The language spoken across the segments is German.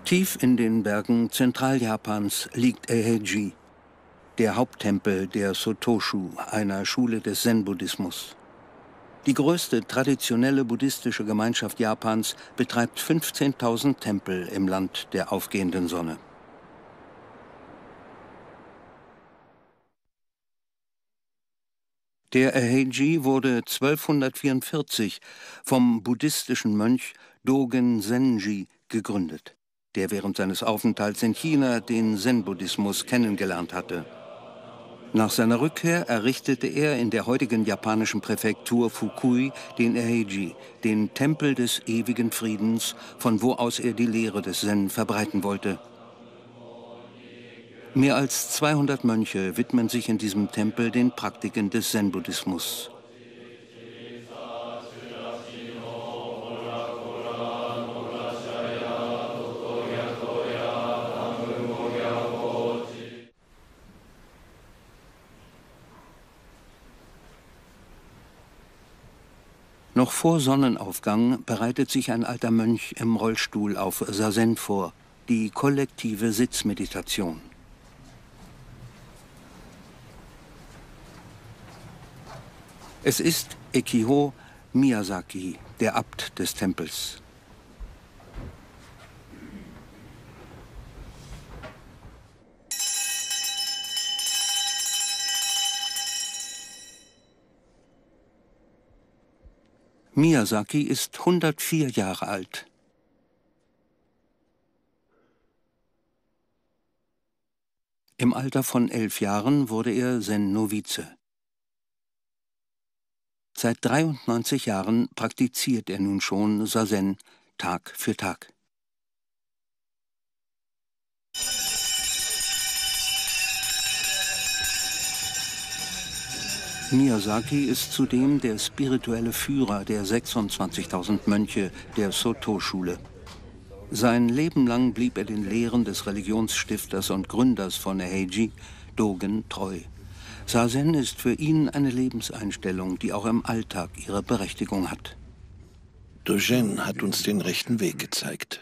Tief in den Bergen Zentraljapans liegt Eiheiji, der Haupttempel der Sotoshu, einer Schule des Zen-Buddhismus. Die größte traditionelle buddhistische Gemeinschaft Japans betreibt 15.000 Tempel im Land der aufgehenden Sonne. Der Eiheiji wurde 1244 vom buddhistischen Mönch Dogen Zenji gegründet, der während seines Aufenthalts in China den Zen-Buddhismus kennengelernt hatte. Nach seiner Rückkehr errichtete er in der heutigen japanischen Präfektur Fukui den Eiheiji, den Tempel des ewigen Friedens, von wo aus er die Lehre des Zen verbreiten wollte. Mehr als 200 Mönche widmen sich in diesem Tempel den Praktiken des Zen-Buddhismus. Noch vor Sonnenaufgang bereitet sich ein alter Mönch im Rollstuhl auf Zazen vor, die kollektive Sitzmeditation. Es ist Ekiho Miyazaki, der Abt des Tempels. Miyazaki ist 104 Jahre alt. Im Alter von 11 Jahren wurde er Zen-Novize. Seit 93 Jahren praktiziert er nun schon Zazen Tag für Tag. Miyazaki ist zudem der spirituelle Führer der 26.000 Mönche der Soto-Schule. Sein Leben lang blieb er den Lehren des Religionsstifters und Gründers von Eiheiji, Dogen, treu. Zazen ist für ihn eine Lebenseinstellung, die auch im Alltag ihre Berechtigung hat. Dogen hat uns den rechten Weg gezeigt.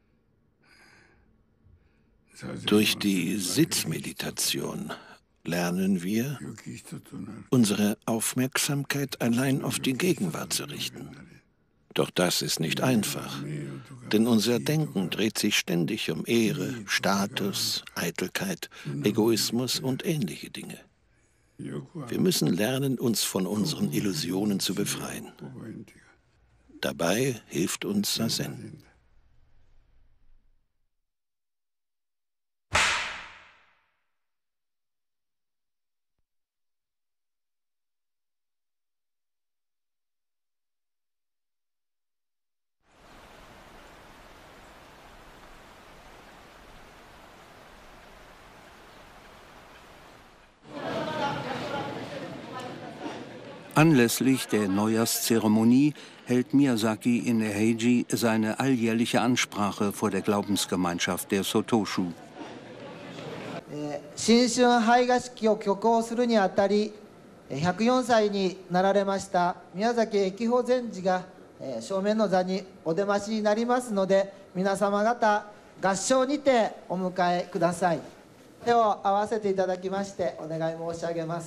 Durch die Sitzmeditation lernen wir, unsere Aufmerksamkeit allein auf die Gegenwart zu richten. Doch das ist nicht einfach, denn unser Denken dreht sich ständig um Ehre, Status, Eitelkeit, Egoismus und ähnliche Dinge. Wir müssen lernen, uns von unseren Illusionen zu befreien. Dabei hilft uns Zazen. Anlässlich der Neujahrszeremonie hält Miyazaki in Eiheiji seine alljährliche Ansprache vor der Glaubensgemeinschaft der Sotoshu. 新春拝賀式を挙行するにあたり、104歳になられました宮崎駅保禅師が正面の座にお出ましになりますので、皆様方合唱にてお迎えください。手を合わせていただきましてお願い申し上げます。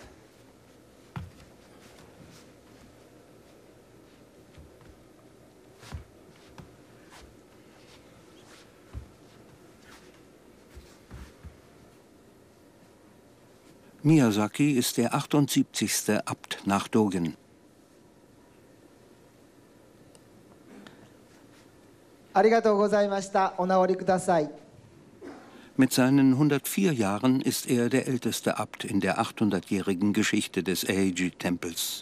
Miyazaki ist der 78. Abt nach Dogen. Mit seinen 104 Jahren ist er der älteste Abt in der 800-jährigen Geschichte des Eiheiji-Tempels.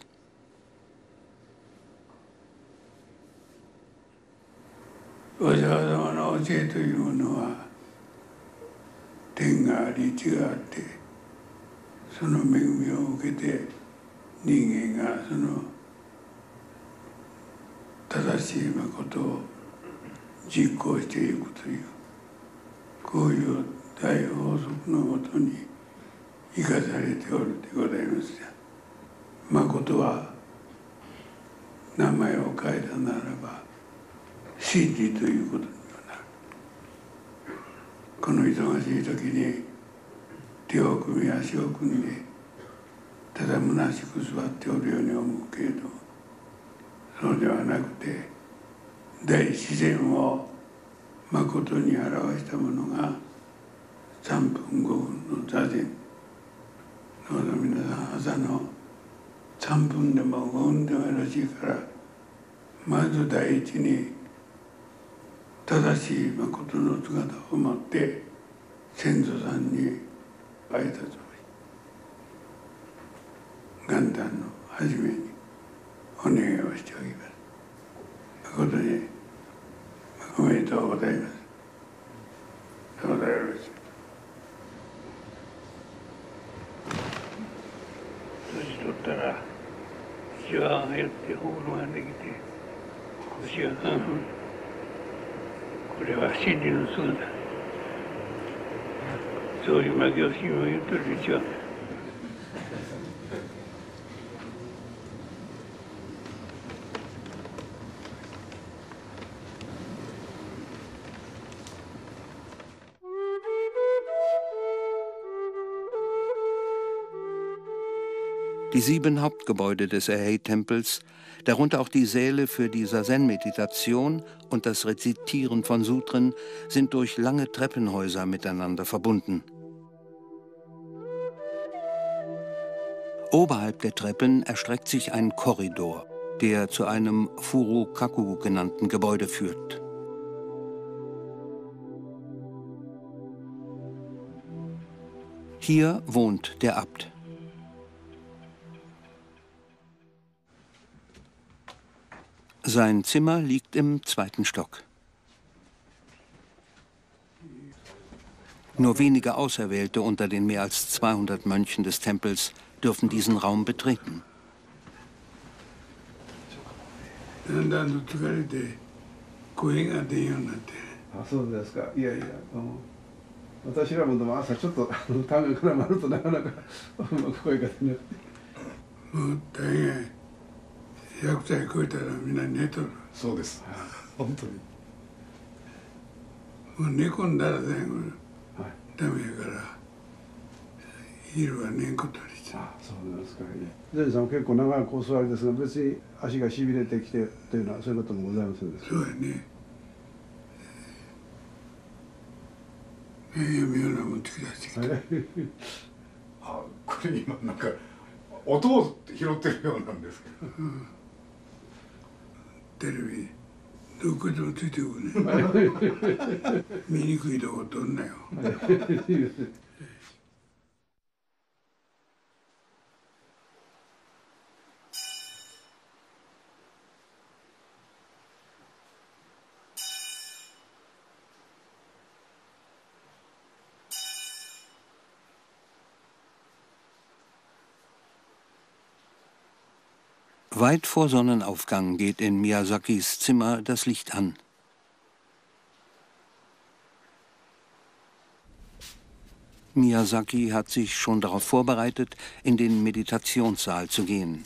この忙しい時に手を組み足を組んでただ虚しく座っておるように思うけれど、そうではなくて大自然をまことに表したものが3分5分の座禅。どうぞ皆さん朝の3分でも5分でもよろしいから、まず第一に正しい誠の姿を持って先祖さんに挨拶をし、元旦の初めにお願いをしておきます。誠におめでとうございます。そうだよろしい。年取ったらシワが減ってほくろができて腰が半分。これは真理の姿。そういう牧雄信も言ってるでしょ。 Die 7 Hauptgebäude des Ahei-Tempels, darunter auch die Säle für die Zazen-Meditation und das Rezitieren von Sutren, sind durch lange Treppenhäuser miteinander verbunden. Oberhalb der Treppen erstreckt sich ein Korridor, der zu einem Furukaku genannten Gebäude führt. Hier wohnt der Abt. Sein Zimmer liegt im 2. Stock. Nur wenige Auserwählte unter den mehr als 200 Mönchen des Tempels dürfen diesen Raum betreten. Weit vor Sonnenaufgang geht in Miyazakis Zimmer das Licht an. Miyazaki hat sich schon darauf vorbereitet, in den Meditationssaal zu gehen.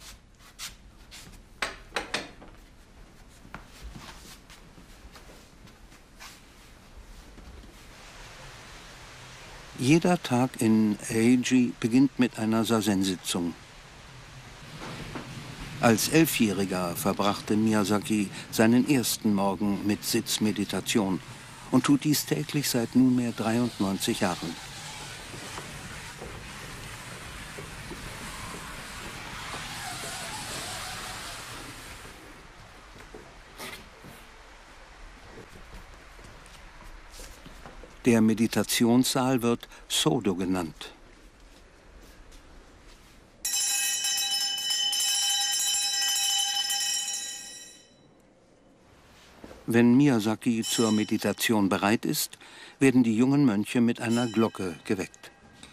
Jeder Tag in Eiji beginnt mit einer Zazen-Sitzung. Als 11-Jähriger verbrachte Miyazaki seinen ersten Morgen mit Sitzmeditation und tut dies täglich seit nunmehr 93 Jahren. Der Meditationssaal wird Sodo genannt. Wenn Miyazaki zur Meditation bereit ist, werden die jungen Mönche mit einer Glocke geweckt.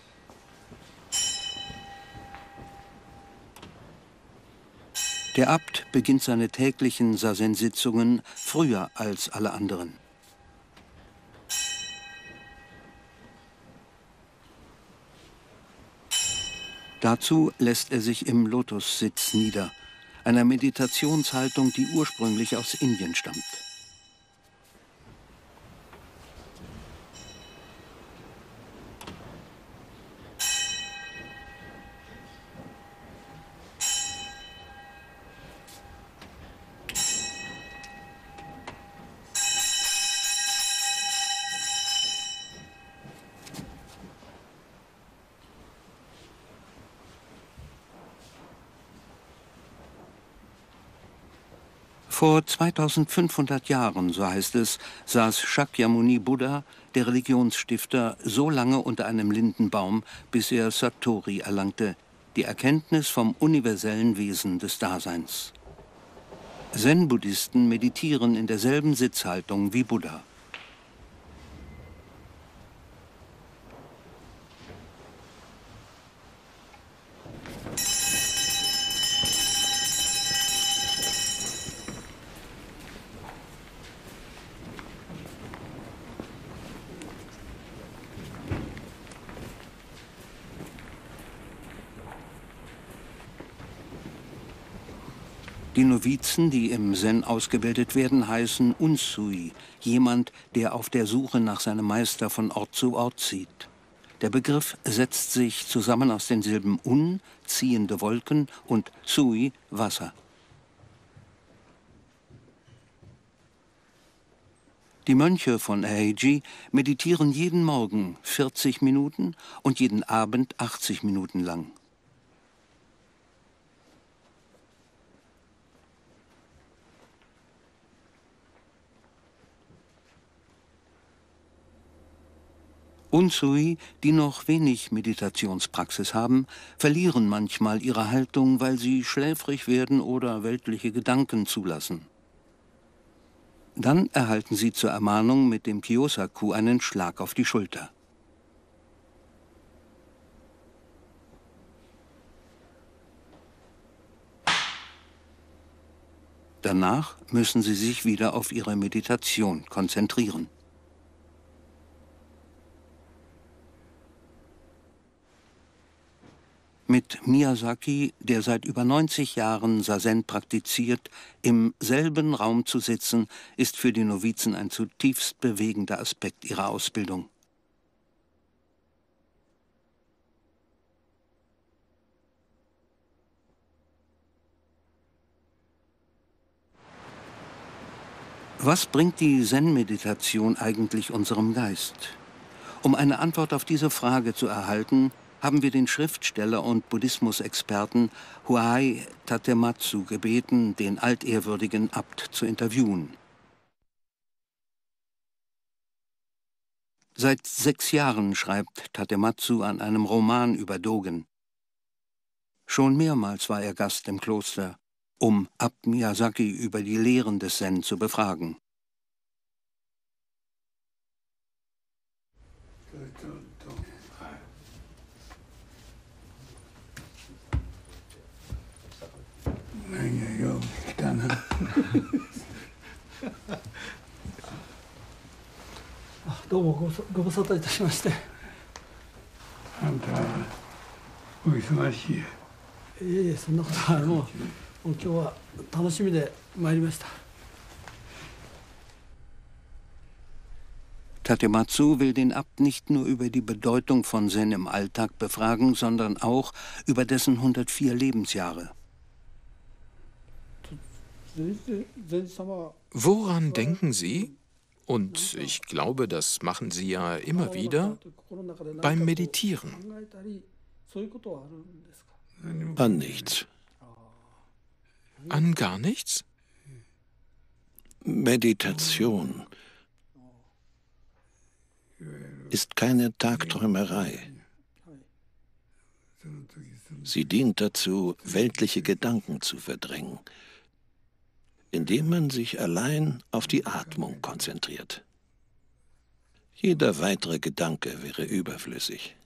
Der Abt beginnt seine täglichen Zazen-Sitzungen früher als alle anderen. Dazu lässt er sich im Lotussitz nieder, einer Meditationshaltung, die ursprünglich aus Indien stammt. Vor 2500 Jahren, so heißt es, saß Shakyamuni Buddha, der Religionsstifter, so lange unter einem Lindenbaum, bis er Satori erlangte, die Erkenntnis vom universellen Wesen des Daseins. Zen-Buddhisten meditieren in derselben Sitzhaltung wie Buddha. Die Novizen, die im Zen ausgebildet werden, heißen Unsui, jemand, der auf der Suche nach seinem Meister von Ort zu Ort zieht. Der Begriff setzt sich zusammen aus den Silben Un, ziehende Wolken, und Sui, Wasser. Die Mönche von Heiji meditieren jeden Morgen 40 Minuten und jeden Abend 80 Minuten lang. Unsui, die noch wenig Meditationspraxis haben, verlieren manchmal ihre Haltung, weil sie schläfrig werden oder weltliche Gedanken zulassen. Dann erhalten sie zur Ermahnung mit dem Kyosaku einen Schlag auf die Schulter. Danach müssen sie sich wieder auf ihre Meditation konzentrieren. Mit Miyazaki, der seit über 90 Jahren Zazen praktiziert, im selben Raum zu sitzen, ist für die Novizen ein zutiefst bewegender Aspekt ihrer Ausbildung. Was bringt die Zen-Meditation eigentlich unserem Geist? Um eine Antwort auf diese Frage zu erhalten, haben wir den Schriftsteller und Buddhismusexperten Huai Tatematsu gebeten, den altehrwürdigen Abt zu interviewen. Seit 6 Jahren schreibt Tatematsu an einem Roman über Dogen. Schon mehrmals war er Gast im Kloster, um Abt Miyazaki über die Lehren des Zen zu befragen. Tatematsu will den Abt nicht nur über die Bedeutung von Zen im Alltag befragen, sondern auch über dessen 104 Lebensjahre. Woran denken Sie? Und ich glaube, das machen Sie ja immer wieder beim Meditieren. An nichts. An gar nichts? Meditation ist keine Tagträumerei. Sie dient dazu, weltliche Gedanken zu verdrängen, indem man sich allein auf die Atmung konzentriert. Jeder weitere Gedanke wäre überflüssig.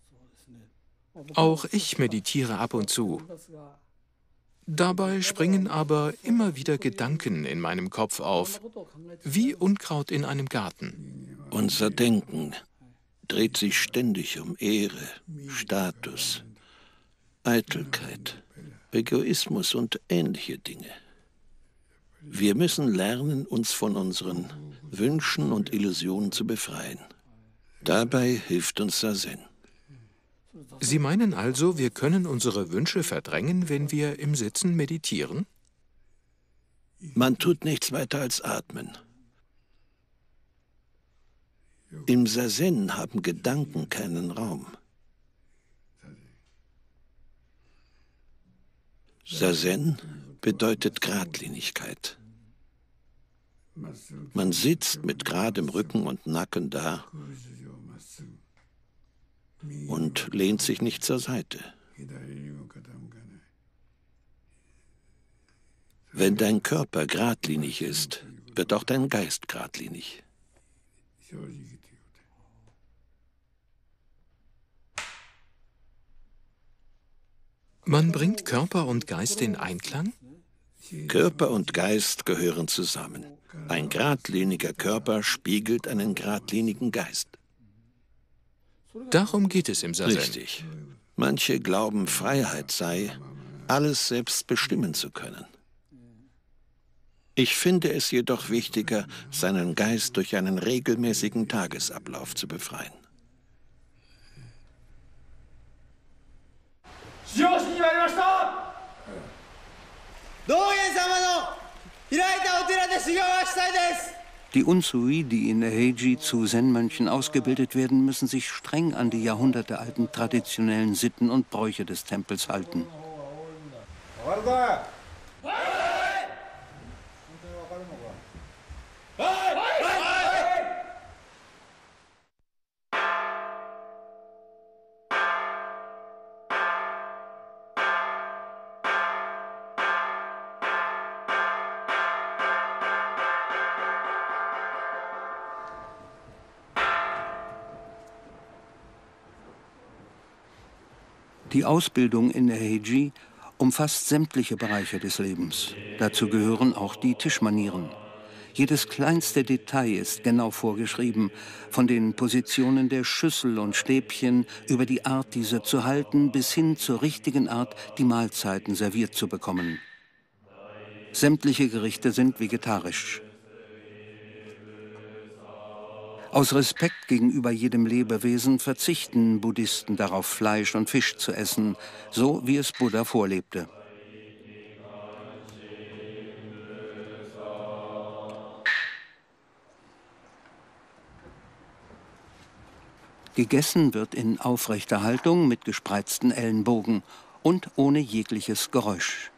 Auch ich meditiere ab und zu. Dabei springen aber immer wieder Gedanken in meinem Kopf auf, wie Unkraut in einem Garten. Unser Denken dreht sich ständig um Ehre, Status, Eitelkeit, Egoismus und ähnliche Dinge. Wir müssen lernen, uns von unseren Wünschen und Illusionen zu befreien. Dabei hilft uns Zazen. Sie meinen also, wir können unsere Wünsche verdrängen, wenn wir im Sitzen meditieren? Man tut nichts weiter als atmen. Im Zazen haben Gedanken keinen Raum. Zazen bedeutet Geradlinigkeit. Man sitzt mit geradem Rücken und Nacken da und lehnt sich nicht zur Seite. Wenn dein Körper geradlinig ist, wird auch dein Geist geradlinig. Man bringt Körper und Geist in Einklang? Körper und Geist gehören zusammen. Ein geradliniger Körper spiegelt einen geradlinigen Geist. Darum geht es im Sazen. Richtig. Manche glauben, Freiheit sei, alles selbst bestimmen zu können. Ich finde es jedoch wichtiger, seinen Geist durch einen regelmäßigen Tagesablauf zu befreien. Die Unsui, die in Heiji zu Zen-Mönchen ausgebildet werden, müssen sich streng an die jahrhundertealten traditionellen Sitten und Bräuche des Tempels halten. Die Ausbildung in Heiji umfasst sämtliche Bereiche des Lebens. Dazu gehören auch die Tischmanieren. Jedes kleinste Detail ist genau vorgeschrieben, von den Positionen der Schüssel und Stäbchen über die Art, diese zu halten, bis hin zur richtigen Art, die Mahlzeiten serviert zu bekommen. Sämtliche Gerichte sind vegetarisch. Aus Respekt gegenüber jedem Lebewesen verzichten Buddhisten darauf, Fleisch und Fisch zu essen, so wie es Buddha vorlebte. Gegessen wird in aufrechter Haltung mit gespreizten Ellenbogen und ohne jegliches Geräusch.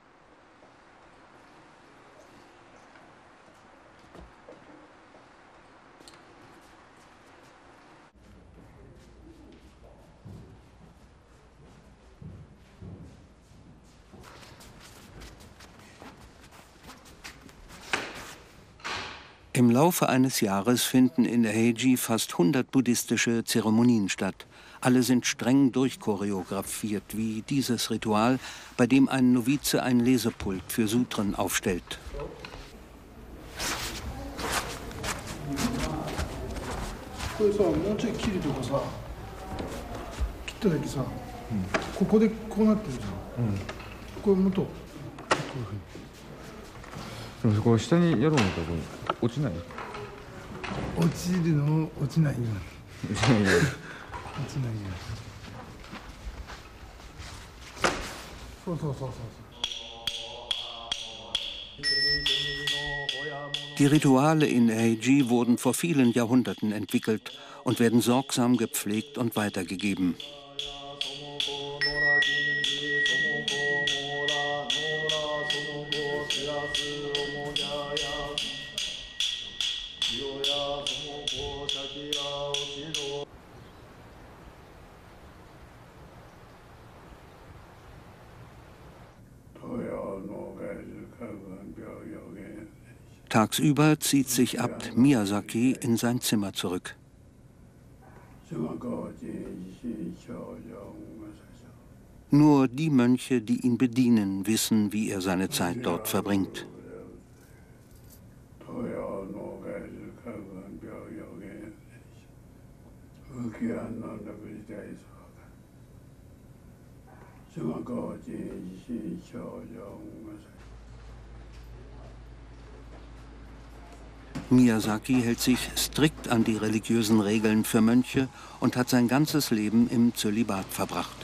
Im Laufe eines Jahres finden in Heiji fast 100 buddhistische Zeremonien statt. Alle sind streng durchchoreografiert, wie dieses Ritual, bei dem ein Novize ein Lesepult für Sutren aufstellt. Die Rituale in Heiji wurden vor vielen Jahrhunderten entwickelt und werden sorgsam gepflegt und weitergegeben. Tagsüber zieht sich Abt Miyazaki in sein Zimmer zurück. Nur die Mönche, die ihn bedienen, wissen, wie er seine Zeit dort verbringt. Miyazaki hält sich strikt an die religiösen Regeln für Mönche und hat sein ganzes Leben im Zölibat verbracht.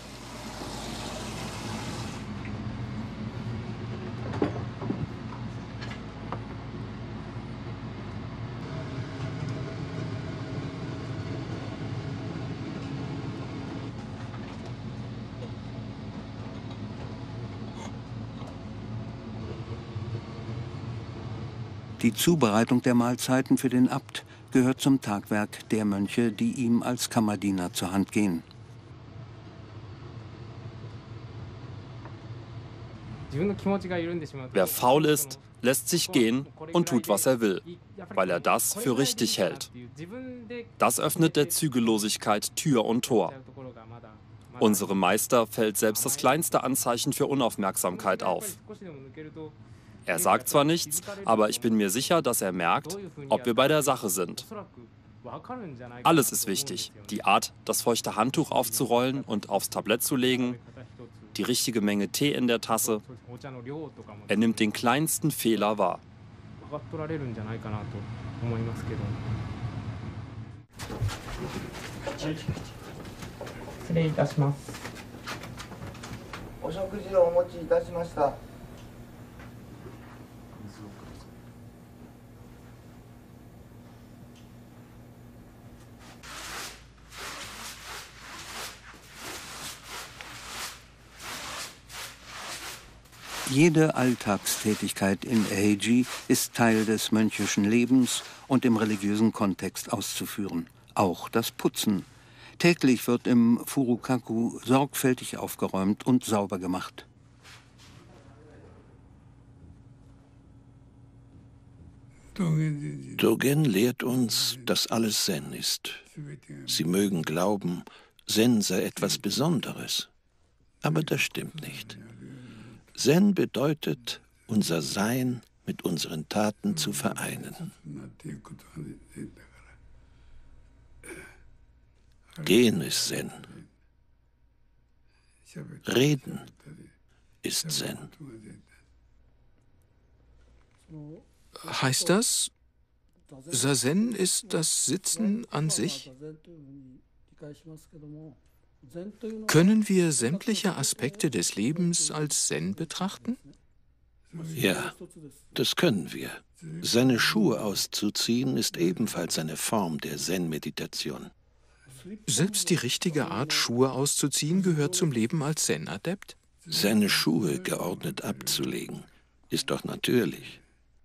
Die Zubereitung der Mahlzeiten für den Abt gehört zum Tagwerk der Mönche, die ihm als Kammerdiener zur Hand gehen. Wer faul ist, lässt sich gehen und tut, was er will, weil er das für richtig hält. Das öffnet der Zügellosigkeit Tür und Tor. Unserem Meister fällt selbst das kleinste Anzeichen für Unaufmerksamkeit auf. Er sagt zwar nichts, aber ich bin mir sicher, dass er merkt, ob wir bei der Sache sind. Alles ist wichtig. Die Art, das feuchte Handtuch aufzurollen und aufs Tablett zu legen, die richtige Menge Tee in der Tasse. Er nimmt den kleinsten Fehler wahr. 失礼いたします。お食事をお持ちいたしました。 Jede Alltagstätigkeit in Eiji ist Teil des mönchischen Lebens und im religiösen Kontext auszuführen. Auch das Putzen. Täglich wird im Furukaku sorgfältig aufgeräumt und sauber gemacht. Dogen lehrt uns, dass alles Zen ist. Sie mögen glauben, Zen sei etwas Besonderes. Aber das stimmt nicht. Zen bedeutet, unser Sein mit unseren Taten zu vereinen. Gehen ist Zen. Reden ist Zen. Heißt das, Zazen ist das Sitzen an sich? Können wir sämtliche Aspekte des Lebens als Zen betrachten? Ja, das können wir. Seine Schuhe auszuziehen ist ebenfalls eine Form der Zen-Meditation. Selbst die richtige Art, Schuhe auszuziehen, gehört zum Leben als Zen-Adept? Seine Schuhe geordnet abzulegen, ist doch natürlich.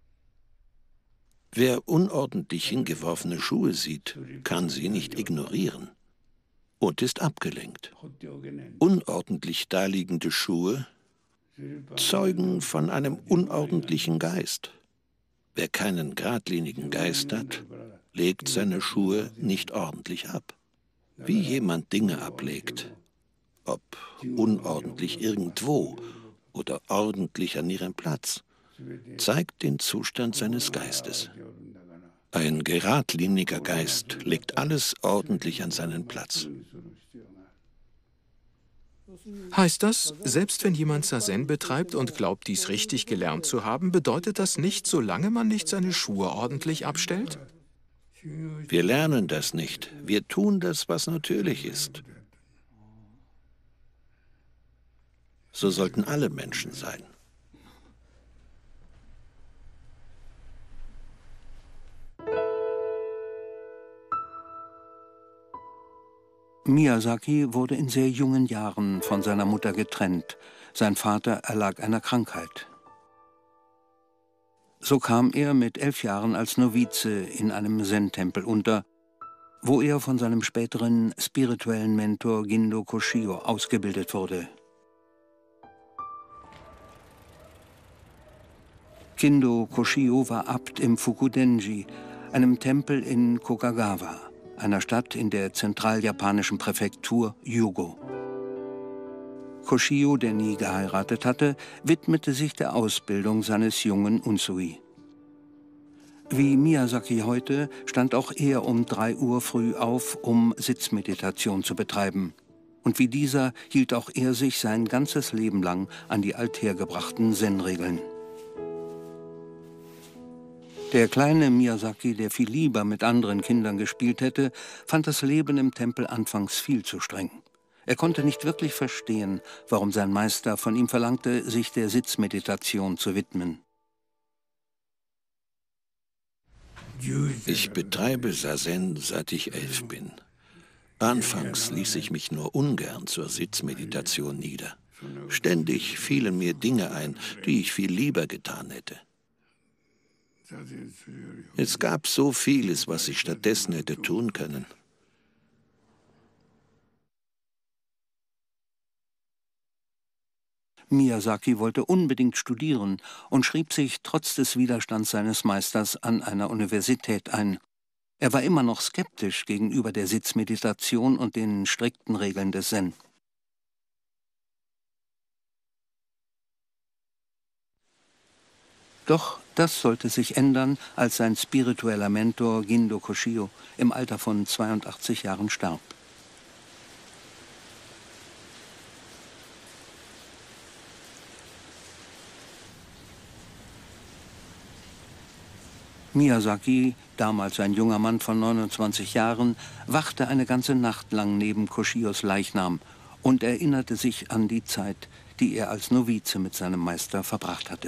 Wer unordentlich hingeworfene Schuhe sieht, kann sie nicht ignorieren und ist abgelenkt. Unordentlich daliegende Schuhe zeugen von einem unordentlichen Geist. Wer keinen geradlinigen Geist hat, legt seine Schuhe nicht ordentlich ab. Wie jemand Dinge ablegt, ob unordentlich irgendwo oder ordentlich an ihrem Platz, zeigt den Zustand seines Geistes. Ein geradliniger Geist legt alles ordentlich an seinen Platz. Heißt das, selbst wenn jemand Zazen betreibt und glaubt, dies richtig gelernt zu haben, bedeutet das nicht, solange man nicht seine Schuhe ordentlich abstellt? Wir lernen das nicht. Wir tun das, was natürlich ist. So sollten alle Menschen sein. Miyazaki wurde in sehr jungen Jahren von seiner Mutter getrennt. Sein Vater erlag einer Krankheit. So kam er mit 11 Jahren als Novize in einem Zen-Tempel unter, wo er von seinem späteren spirituellen Mentor Gindo Koshio ausgebildet wurde. Gindo Koshio war Abt im Fukudenji, einem Tempel in Kokagawa, einer Stadt in der zentraljapanischen Präfektur Hyōgo. Koshio, der nie geheiratet hatte, widmete sich der Ausbildung seines jungen Unsui. Wie Miyazaki heute stand auch er um 3 Uhr früh auf, um Sitzmeditation zu betreiben. Und wie dieser hielt auch er sich sein ganzes Leben lang an die althergebrachten Zen-Regeln. Der kleine Miyazaki, der viel lieber mit anderen Kindern gespielt hätte, fand das Leben im Tempel anfangs viel zu streng. Er konnte nicht wirklich verstehen, warum sein Meister von ihm verlangte, sich der Sitzmeditation zu widmen. Ich betreibe Zazen, seit ich 11 bin. Anfangs ließ ich mich nur ungern zur Sitzmeditation nieder. Ständig fielen mir Dinge ein, die ich viel lieber getan hätte. Es gab so vieles, was ich stattdessen hätte tun können. Miyazaki wollte unbedingt studieren und schrieb sich trotz des Widerstands seines Meisters an einer Universität ein. Er war immer noch skeptisch gegenüber der Sitzmeditation und den strikten Regeln des Zen. Doch das sollte sich ändern, als sein spiritueller Mentor Gindo Koshio im Alter von 82 Jahren starb. Miyazaki, damals ein junger Mann von 29 Jahren, wachte eine ganze Nacht lang neben Koshios Leichnam und erinnerte sich an die Zeit, die er als Novize mit seinem Meister verbracht hatte.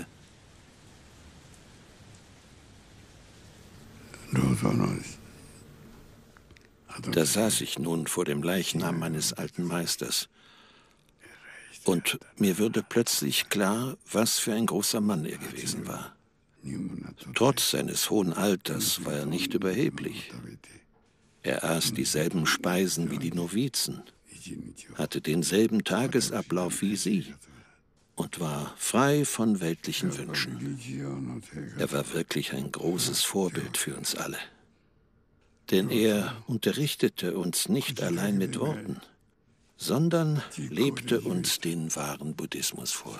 Da saß ich nun vor dem Leichnam meines alten Meisters. Und mir wurde plötzlich klar, was für ein großer Mann er gewesen war. Trotz seines hohen Alters war er nicht überheblich. Er aß dieselben Speisen wie die Novizen, hatte denselben Tagesablauf wie sie und war frei von weltlichen Wünschen. Er war wirklich ein großes Vorbild für uns alle. Denn er unterrichtete uns nicht allein mit Worten, sondern lebte uns den wahren Buddhismus vor.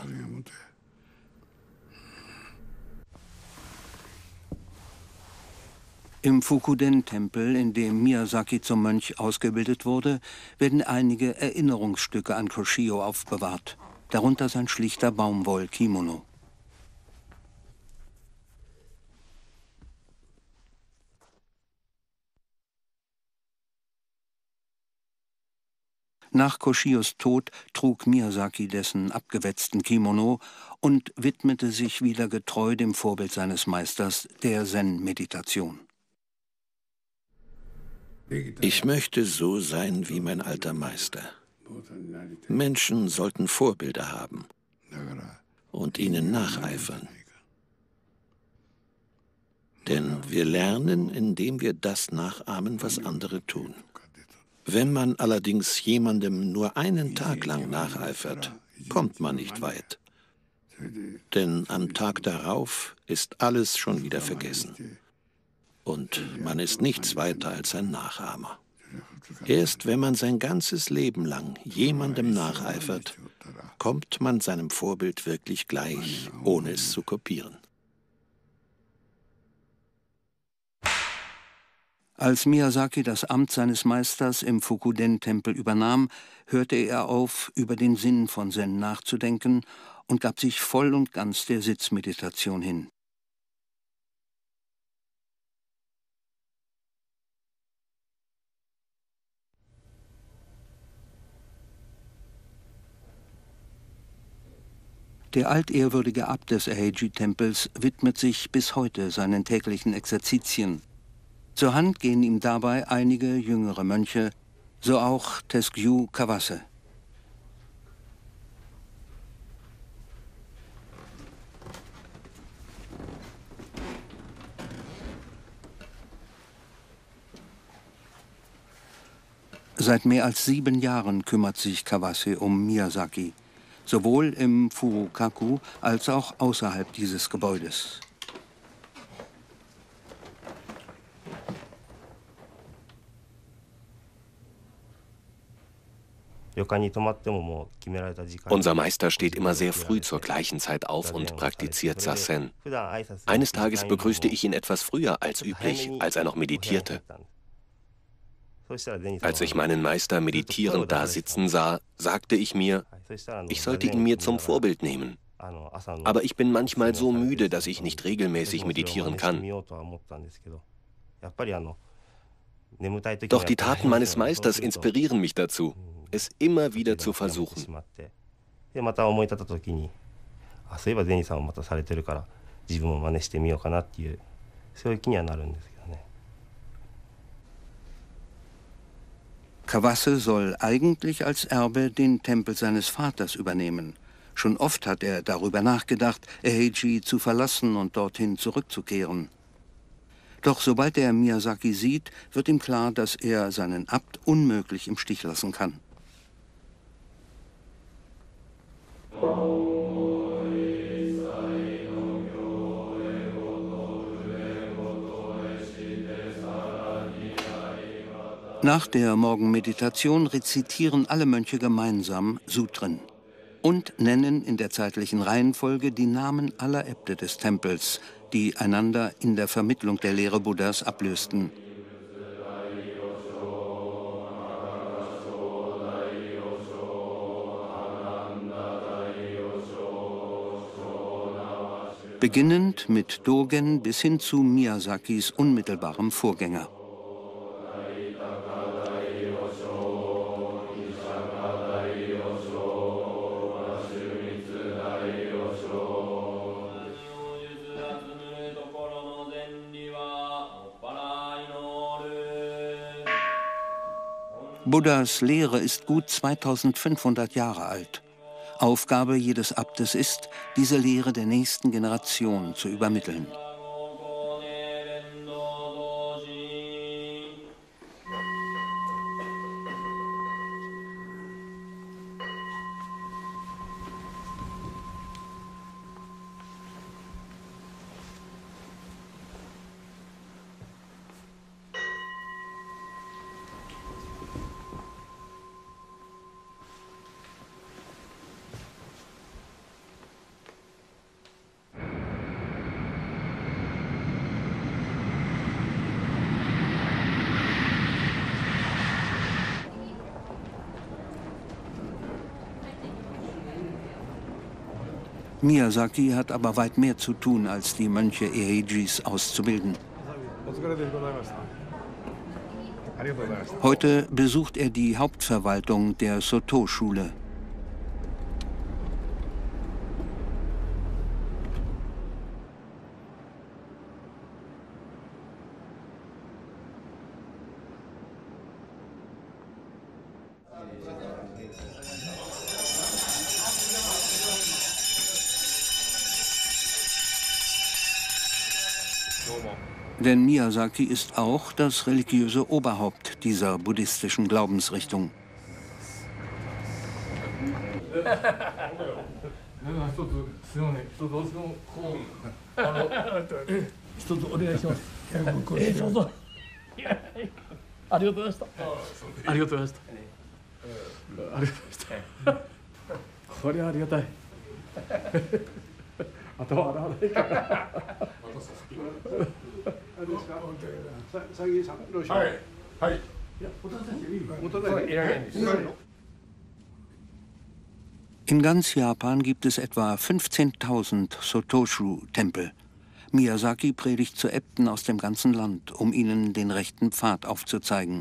Im Fukuden-Tempel, in dem Miyazaki zum Mönch ausgebildet wurde, werden einige Erinnerungsstücke an Koshio aufbewahrt, darunter sein schlichter Baumwoll-Kimono. Nach Koshios Tod trug Miyazaki dessen abgewetzten Kimono und widmete sich wieder getreu dem Vorbild seines Meisters, der Zen-Meditation. Ich möchte so sein wie mein alter Meister. Menschen sollten Vorbilder haben und ihnen nacheifern. Denn wir lernen, indem wir das nachahmen, was andere tun. Wenn man allerdings jemandem nur einen Tag lang nacheifert, kommt man nicht weit. Denn am Tag darauf ist alles schon wieder vergessen. Und man ist nichts weiter als ein Nachahmer. Erst wenn man sein ganzes Leben lang jemandem nacheifert, kommt man seinem Vorbild wirklich gleich, ohne es zu kopieren. Als Miyazaki das Amt seines Meisters im Fukuden-Tempel übernahm, hörte er auf, über den Sinn von Zen nachzudenken und gab sich voll und ganz der Sitzmeditation hin. Der altehrwürdige Abt des Eiheiji-Tempels widmet sich bis heute seinen täglichen Exerzitien. Zur Hand gehen ihm dabei einige jüngere Mönche, so auch Teskyu Kawase. Seit mehr als 7 Jahren kümmert sich Kawase um Miyazaki, sowohl im Furukaku als auch außerhalb dieses Gebäudes. Unser Meister steht immer sehr früh zur gleichen Zeit auf und praktiziert Zazen. Eines Tages begrüßte ich ihn etwas früher als üblich, als er noch meditierte. Als ich meinen Meister meditierend da sitzen sah, sagte ich mir, ich sollte ihn mir zum Vorbild nehmen. Aber ich bin manchmal so müde, dass ich nicht regelmäßig meditieren kann. Doch die Taten meines Meisters inspirieren mich dazu, es immer wieder zu versuchen. Kawase soll eigentlich als Erbe den Tempel seines Vaters übernehmen. Schon oft hat er darüber nachgedacht, Eheji zu verlassen und dorthin zurückzukehren. Doch sobald er Miyazaki sieht, wird ihm klar, dass er seinen Abt unmöglich im Stich lassen kann. Nach der Morgenmeditation rezitieren alle Mönche gemeinsam Sutren und nennen in der zeitlichen Reihenfolge die Namen aller Äbte des Tempels, die einander in der Vermittlung der Lehre Buddhas ablösten. Beginnend mit Dogen bis hin zu Miyazakis unmittelbarem Vorgänger. Buddhas Lehre ist gut 2500 Jahre alt. Aufgabe jedes Abtes ist, diese Lehre der nächsten Generation zu übermitteln. Miyazaki hat aber weit mehr zu tun, als die Mönche Ehejis auszubilden. Heute besucht er die Hauptverwaltung der Soto-Schule. Denn Miyazaki ist auch das religiöse Oberhaupt dieser buddhistischen Glaubensrichtung. In ganz Japan gibt es etwa 15.000 Sotoshu-Tempel. Miyazaki predigt zu Äbten aus dem ganzen Land, um ihnen den rechten Pfad aufzuzeigen.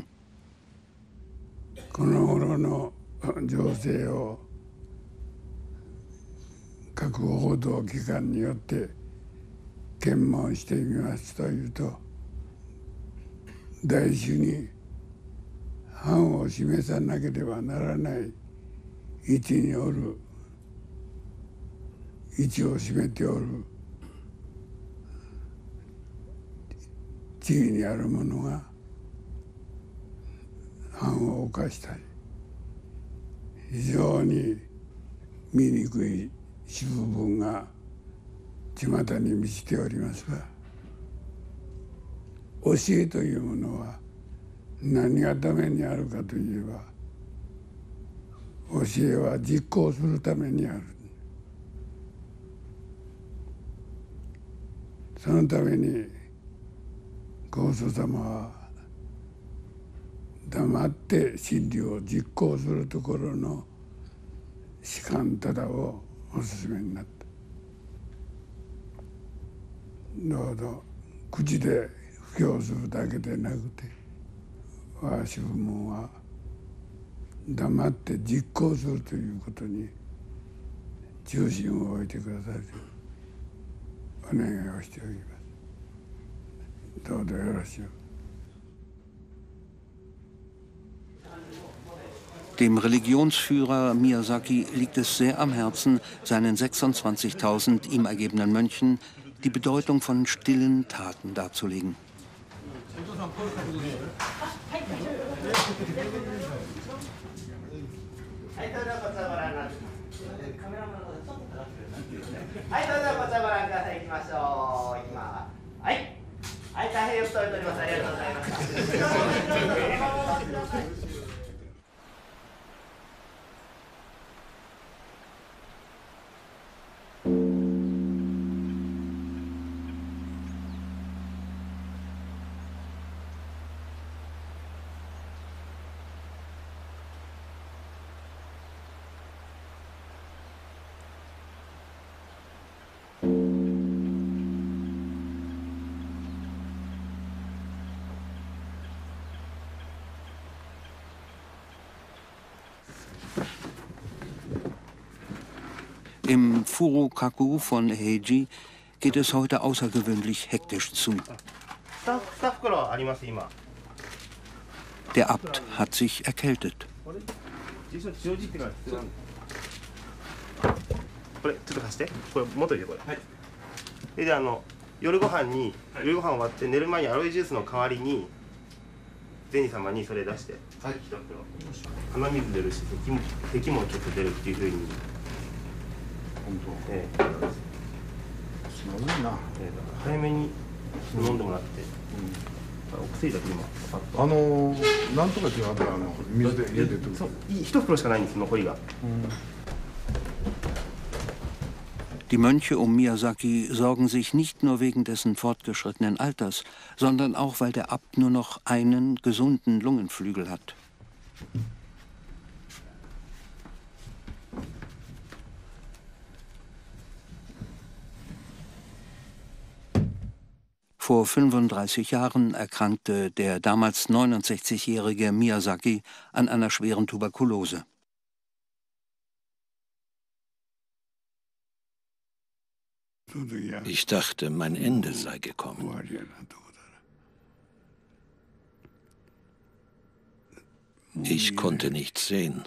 Dem Religionsführer Miyazaki liegt es sehr am Herzen, seinen 26.000 ihm ergebenen Mönchen die Bedeutung von stillen Taten darzulegen. Im Furokaku von Heiji geht es heute außergewöhnlich hektisch zu. Der Abt hat sich erkältet. Die Mönche um Miyazaki sorgen sich nicht nur wegen dessen fortgeschrittenen Alters, sondern auch, weil der Abt nur noch einen gesunden Lungenflügel hat. Vor 35 Jahren erkrankte der damals 69-jährige Miyazaki an einer schweren Tuberkulose. Ich dachte, mein Ende sei gekommen. Ich konnte nichts sehen.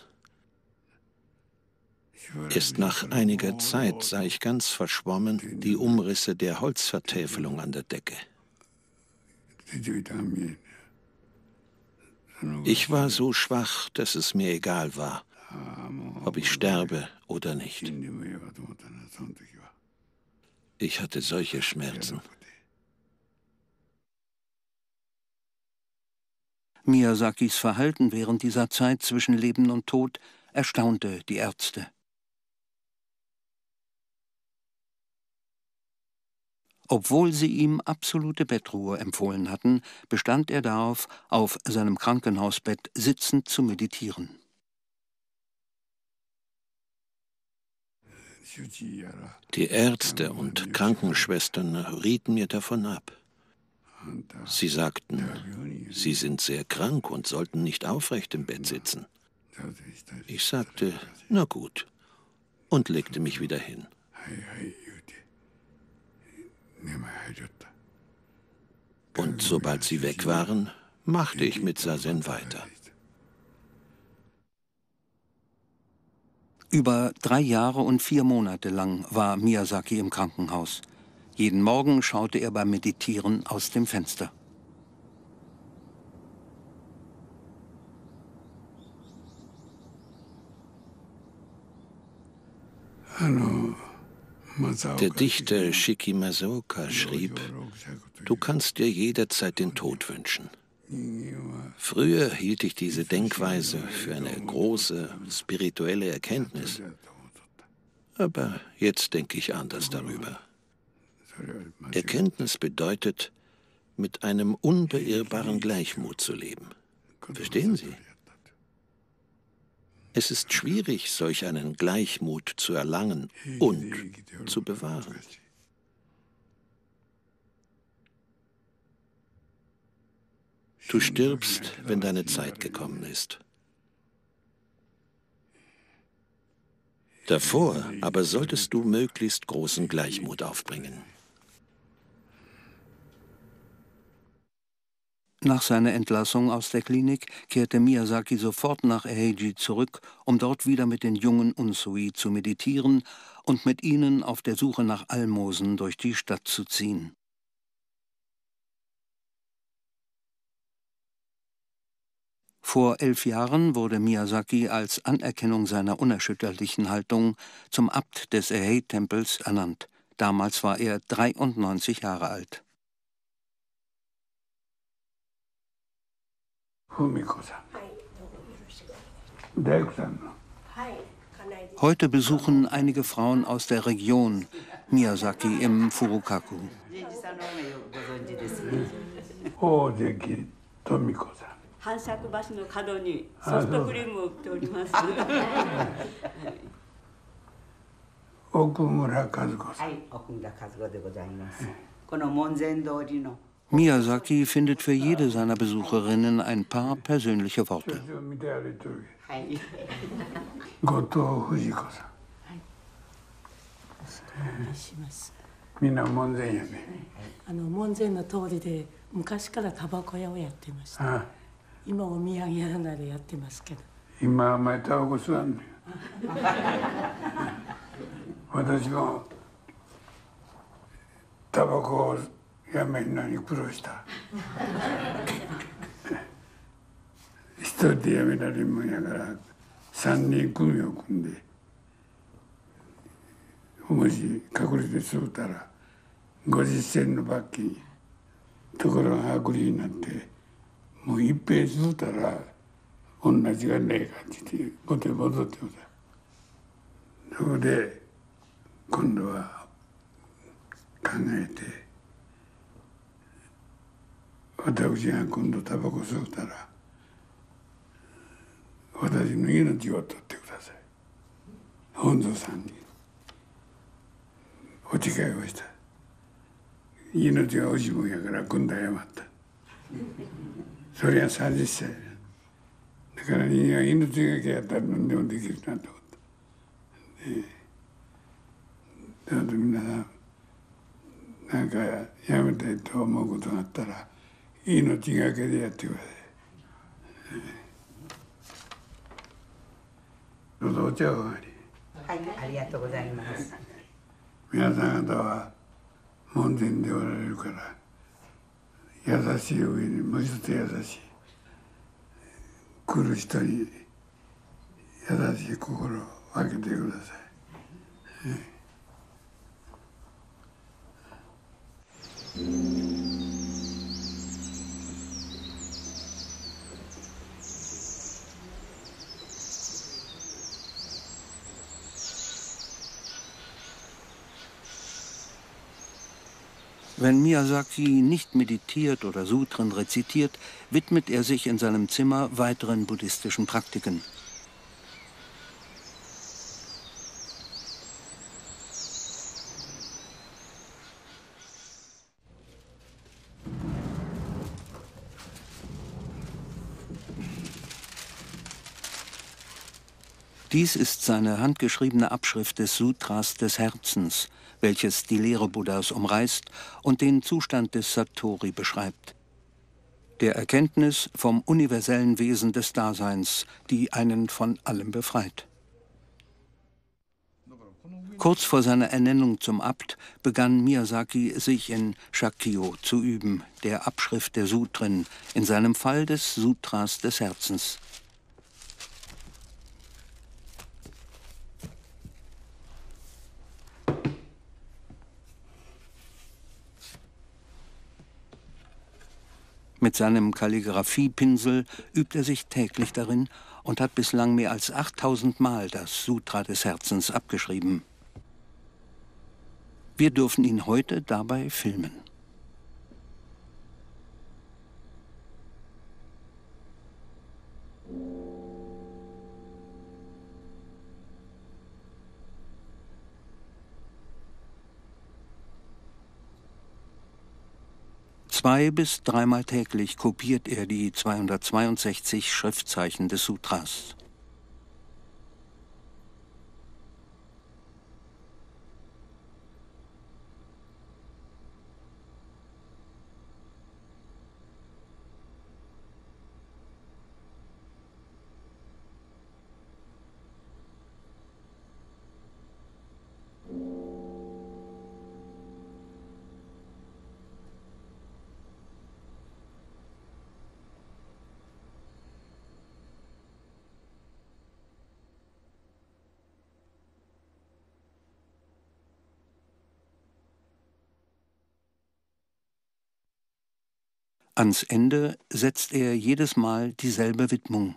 Erst nach einiger Zeit sah ich ganz verschwommen die Umrisse der Holzvertäfelung an der Decke. Ich war so schwach, dass es mir egal war, ob ich sterbe oder nicht. Ich hatte solche Schmerzen. Miyazakis Verhalten während dieser Zeit zwischen Leben und Tod erstaunte die Ärzte. Obwohl sie ihm absolute Bettruhe empfohlen hatten, bestand er darauf, auf seinem Krankenhausbett sitzend zu meditieren. Die Ärzte und Krankenschwestern rieten mir davon ab. Sie sagten, Sie sind sehr krank und sollten nicht aufrecht im Bett sitzen. Ich sagte, na gut, und legte mich wieder hin. Und sobald sie weg waren, machte ich mit Zazen weiter. Über 3 Jahre und 4 Monate lang war Miyazaki im Krankenhaus. Jeden Morgen schaute er beim Meditieren aus dem Fenster. Der Dichter Shiki Masaoka schrieb, du kannst dir jederzeit den Tod wünschen. Früher hielt ich diese Denkweise für eine große spirituelle Erkenntnis. Aber jetzt denke ich anders darüber. Erkenntnis bedeutet, mit einem unbeirrbaren Gleichmut zu leben. Verstehen Sie? Es ist schwierig, solch einen Gleichmut zu erlangen und zu bewahren. Du stirbst, wenn deine Zeit gekommen ist. Davor aber solltest du möglichst großen Gleichmut aufbringen. Nach seiner Entlassung aus der Klinik kehrte Miyazaki sofort nach Eheji zurück, um dort wieder mit den jungen Unsui zu meditieren und mit ihnen auf der Suche nach Almosen durch die Stadt zu ziehen. Vor 11 Jahren wurde Miyazaki als Anerkennung seiner unerschütterlichen Haltung zum Abt des Ehei-Tempels ernannt. Damals war er 93 Jahre alt. Heute besuchen einige Frauen aus der Region Miyazaki im Furukaku. Miyazaki findet für jede seiner Besucherinnen ein paar persönliche Worte. Wenn Miyazaki nicht meditiert oder Sutren rezitiert, widmet er sich in seinem Zimmer weiteren buddhistischen Praktiken. Dies ist seine handgeschriebene Abschrift des Sutras des Herzens, welches die Lehre Buddhas umreißt und den Zustand des Satori beschreibt. Der Erkenntnis vom universellen Wesen des Daseins, die einen von allem befreit. Kurz vor seiner Ernennung zum Abt begann Miyazaki, sich in Shakkyo zu üben, der Abschrift der Sutren, in seinem Fall des Sutras des Herzens. Mit seinem Kalligraphiepinsel übt er sich täglich darin und hat bislang mehr als 8000 Mal das Sutra des Herzens abgeschrieben. Wir dürfen ihn heute dabei filmen. Zwei- bis dreimal täglich kopiert er die 262 Schriftzeichen des Sutras. Ans Ende setzt er jedes Mal dieselbe Widmung.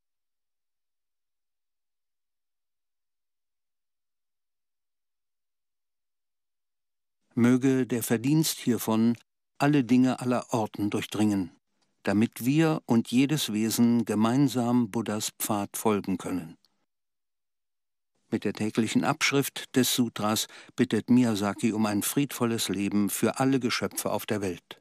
Möge der Verdienst hiervon alle Dinge aller Orten durchdringen, damit wir und jedes Wesen gemeinsam Buddhas Pfad folgen können. Mit der täglichen Abschrift des Sutras bittet Miyazaki um ein friedvolles Leben für alle Geschöpfe auf der Welt.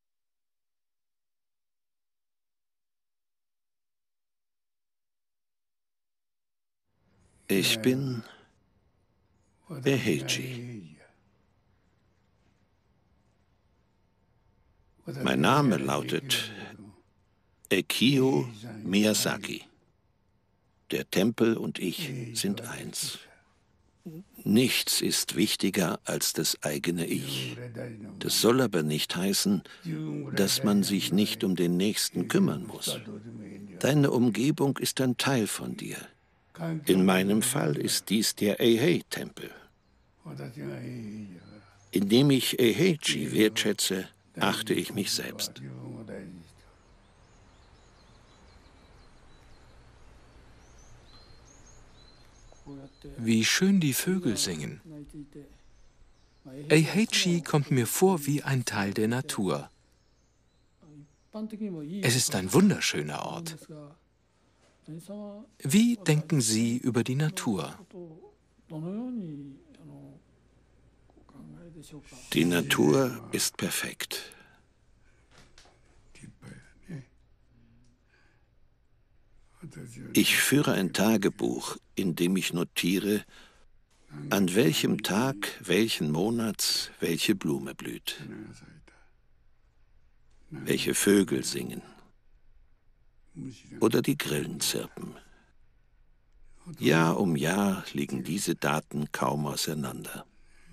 Ich bin Eiheiji. Mein Name lautet Ekio Miyazaki. Der Tempel und ich sind eins. Nichts ist wichtiger als das eigene Ich. Das soll aber nicht heißen, dass man sich nicht um den Nächsten kümmern muss. Deine Umgebung ist ein Teil von dir. In meinem Fall ist dies der Eihei-Tempel. Indem ich Eiheiji wertschätze, achte ich mich selbst. Wie schön die Vögel singen. Eiheiji kommt mir vor wie ein Teil der Natur. Es ist ein wunderschöner Ort. Wie denken Sie über die Natur? Die Natur ist perfekt. Ich führe ein Tagebuch, in dem ich notiere, an welchem Tag, welchen Monats, welche Blume blüht, welche Vögel singen oder die Grillen zirpen. Jahr um Jahr liegen diese Daten kaum auseinander.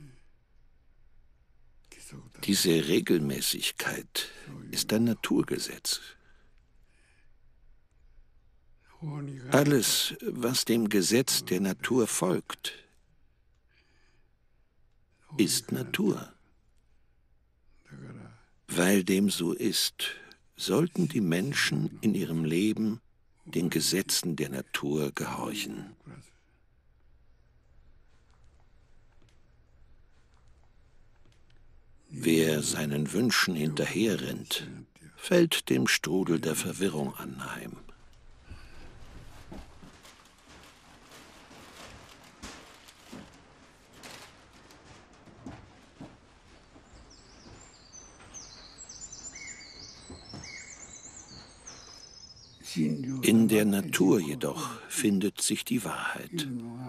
Diese Regelmäßigkeit ist ein Naturgesetz. Alles, was dem Gesetz der Natur folgt, ist Natur. Weil dem so ist, sollten die Menschen in ihrem Leben den Gesetzen der Natur gehorchen. Wer seinen Wünschen hinterherrennt, fällt dem Strudel der Verwirrung anheim. In der Natur jedoch findet sich die Wahrheit.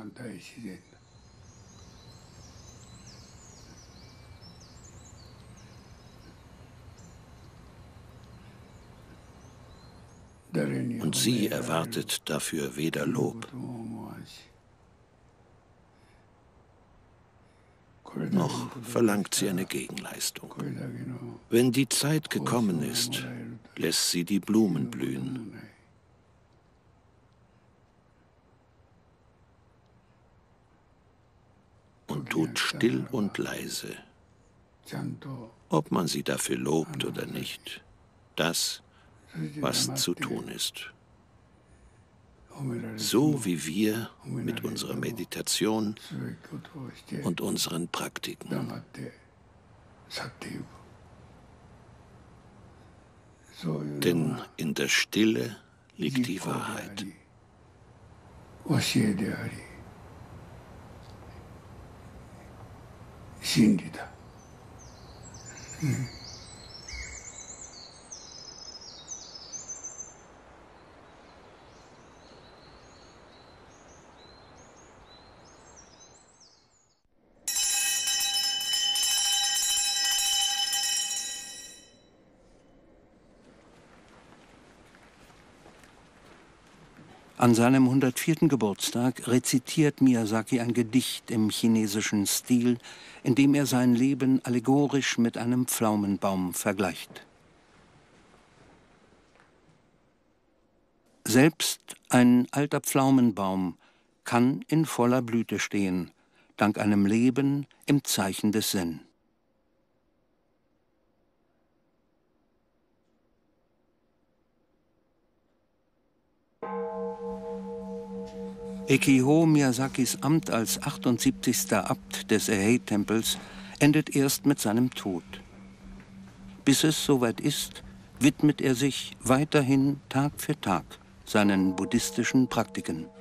Und sie erwartet dafür weder Lob noch verlangt sie eine Gegenleistung. Wenn die Zeit gekommen ist, lässt sie die Blumen blühen. Und tut still und leise, ob man sie dafür lobt oder nicht, das, was zu tun ist. So wie wir mit unserer Meditation und unseren Praktiken. Denn in der Stille liegt die Wahrheit. An seinem 104. Geburtstag rezitiert Miyazaki ein Gedicht im chinesischen Stil, in dem er sein Leben allegorisch mit einem Pflaumenbaum vergleicht. Selbst ein alter Pflaumenbaum kann in voller Blüte stehen, dank einem Leben im Zeichen des Zen. Ekiho Miyazakis Amt als 78. Abt des Ehei-Tempels endet erst mit seinem Tod. Bis es soweit ist, widmet er sich weiterhin Tag für Tag seinen buddhistischen Praktiken.